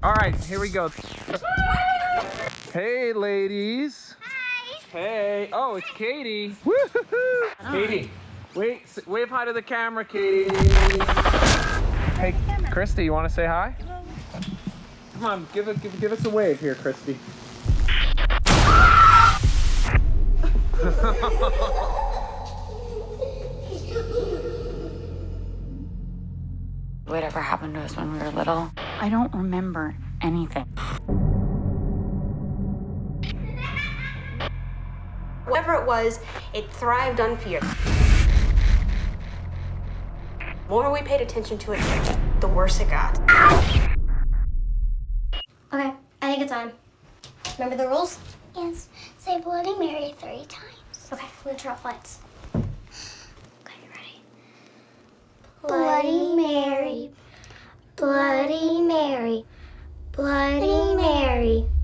All right, here we go. Hey, ladies. Hi. Hey. Oh, it's Katie. Woo-hoo-hoo. Katie, wave hi to the camera, Katie. Hey, Christy, you want to say hi? Come on, give us a wave here, Christy. Whatever happened to us when we were little, I don't remember anything. Whatever it was, it thrived on fear. The more we paid attention to it, the worse it got. Okay, I think it's on. Remember the rules? Yes. Say Bloody Mary 3 times. Okay, we'll turn off lights. Okay, you ready? Bloody Mary, Bloody Mary, Bloody Mary.